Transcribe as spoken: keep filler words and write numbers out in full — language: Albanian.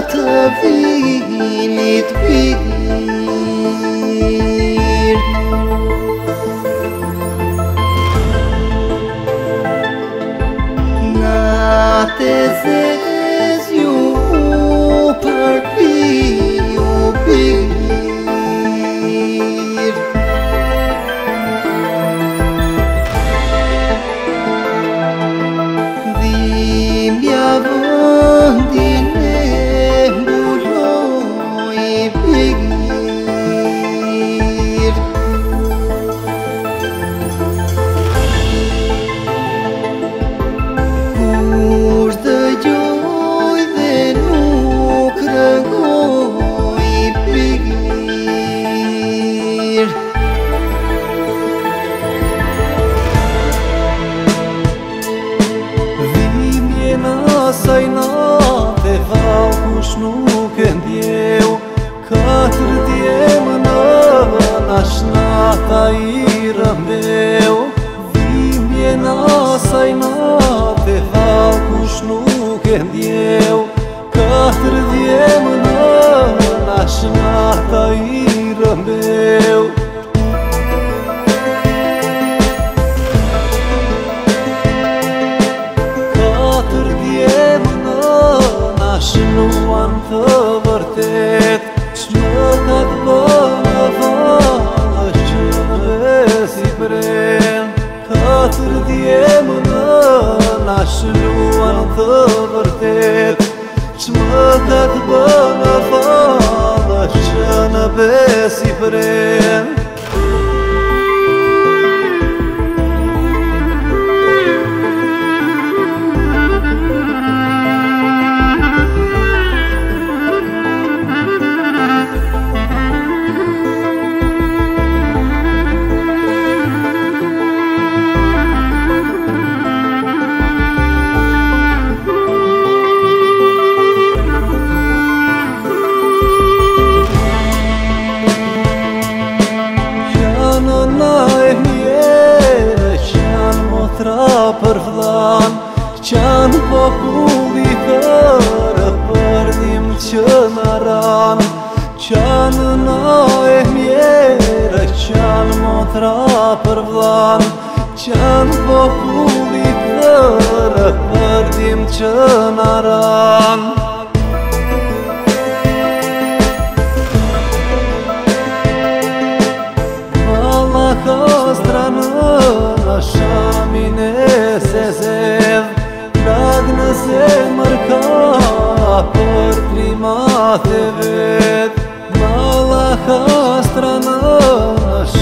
të vinit mirë. Natë zez ju përpi ju birë. Dhimja vëndin e mbuloj birë. Kur dëgjoj dhe nuk rëngoj birë. Asaj natë vau kush nuk e ndjeu, katër djemë në nash nata i rëmbeu. Dhimbje në asaj natë vau kush nuk e ndjeu, katër djemë në nash nata i rëmbeu. Shënuan të vërtet, që më ka të bënë valë që në besi pren. Katër djemë në na shënuan të vërtet, që më ka të bënë valë që në besi pren. Për vlan, qanë populli thërë për dim që në ran. Qanë na e mjerë, qanë motra për vlan, qanë populli thërë për dim që në ran. Valla ka stranë në shamin e se zedh, drag në zemër ka për klimat e vet. Valla ka stranë në